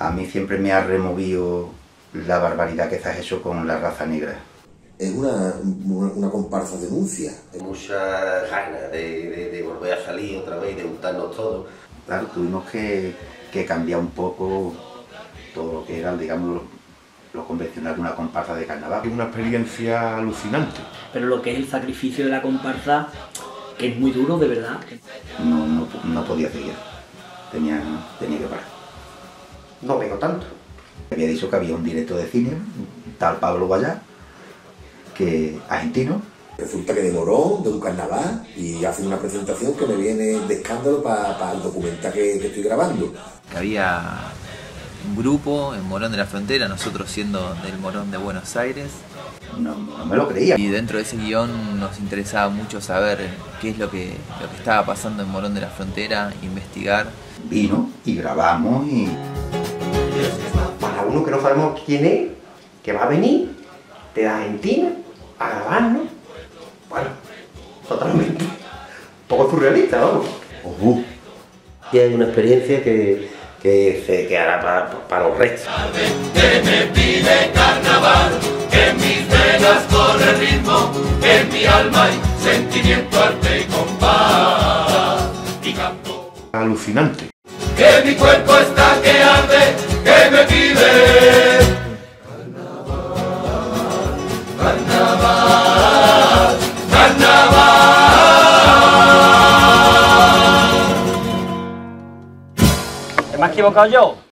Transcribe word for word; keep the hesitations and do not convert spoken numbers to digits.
A mí siempre me ha removido la barbaridad que se ha hecho con la raza negra. Es una, una, una comparsa denuncia. Muchas ganas de, de, de volver a salir otra vez, de juntarnos todos. Claro, tuvimos que, que cambiar un poco todo lo que era, digamos, lo, lo convencional de una comparsa de carnaval. Es una experiencia alucinante. Pero lo que es el sacrificio de la comparsa, que es muy duro, de verdad. No, no, no podía seguir, tenía, tenía que parar. No vengo tanto. Había dicho que había un directo de cine, tal Pablo Vallá, que argentino. Resulta que de Morón, de un carnaval, y hacen una presentación que me viene de escándalo para pa el documental que, que estoy grabando. Que había un grupo en Morón de la Frontera, nosotros siendo del Morón de Buenos Aires. No, no me lo creía. Y dentro de ese guión nos interesaba mucho saber qué es lo que, lo que estaba pasando en Morón de la Frontera, investigar. Vino y grabamos y... Para uno que no sabemos quién es, que va a venir de Argentina a grabarnos, bueno, totalmente, un poco surrealista, vamos. Uh-huh. Y es una experiencia que, que se quedará para, para los restos. Que me pide carnaval, que en mis venas corre ritmo, que en mi alma hay sentimiento, arte y compás, y canto. Alucinante. Que mi cuerpo está que arde, que me pide carnaval, carnaval. ¿Me he equivocado yo?